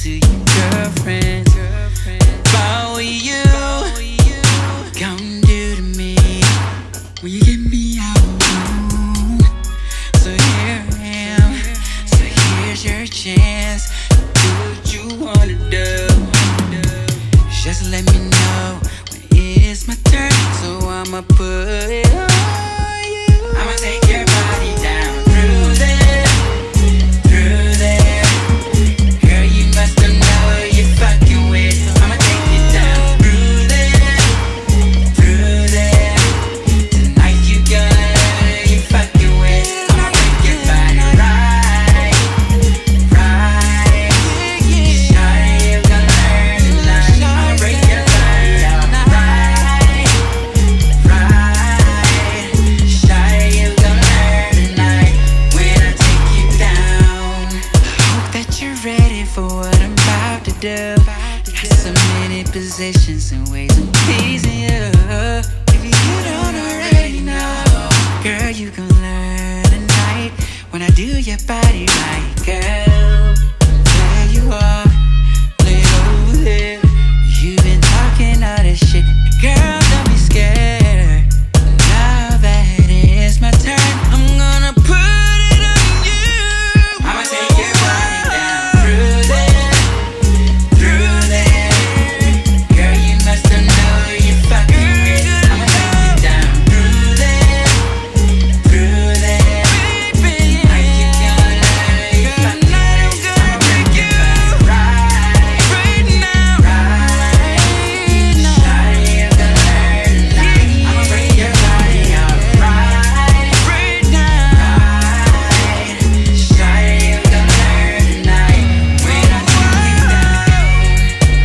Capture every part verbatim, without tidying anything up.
to your girlfriend about what you gon' do to me when you get me out alone. So here I am, so here's your chance. Do what you wanna do. Just let me know when it's my turn, so I'ma put it on you. I'ma take your body down through there, through there. Girl, you must have know who you're fucking with. I'ma take you down through there, through there. Tonight you gonna know who you're fucking with. I'ma break your body right, right. Shawty, you gonna learn tonight. I'ma break your body out right, right. Shawty, you gonna learn tonight when I take you down. Hope that you're ready for what I'm about to do. Got so many positions and ways of pleasing you. If you don't already know, girl, you gon' learn tonight when I do your body right, girl. There you are, lay over there. You've been talking all this shit, girl, don't be scared. Now that it's my turn, I'm gonna put it on you. I'ma take your body down through there, through there. Girl, you must have know who you're fucking with. I'ma take you down through there, through there. Tonight you gonna know who you're fucking with. I'ma break your body right, right now, right. Shawty, you gonna learn tonight. I'ma break your body out right, right now, right. Shawty, you gonna learn tonight when I take you down.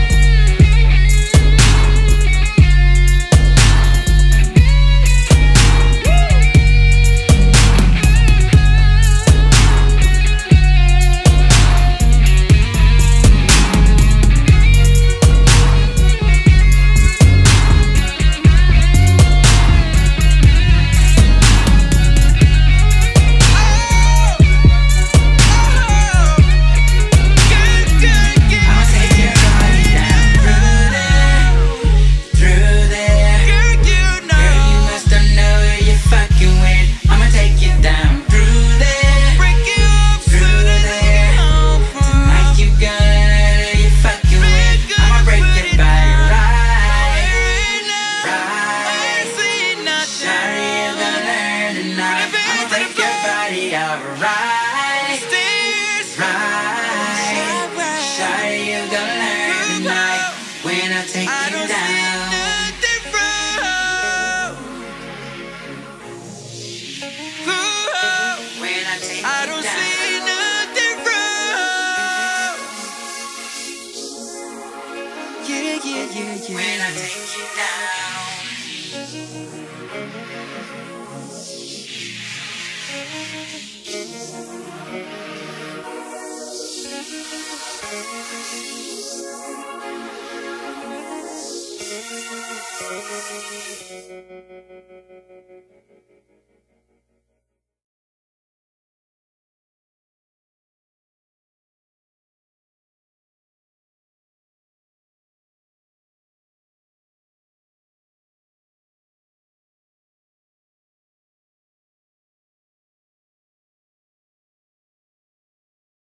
I'ma take your body down through there, through there. Girl, you must have know who you're fucking with. I'ma take you down through there, through there. Tonight you gonna know who you're fucking with. I'ma break your body right, right. Shawty, you gonna learn tonight. I'ma break your body out right, right. Shawty, you gonna learn tonight when I take you down. When I take I you don't down. see nothing wrong. Yeah, yeah, yeah, When I yeah. take you down. Thank you.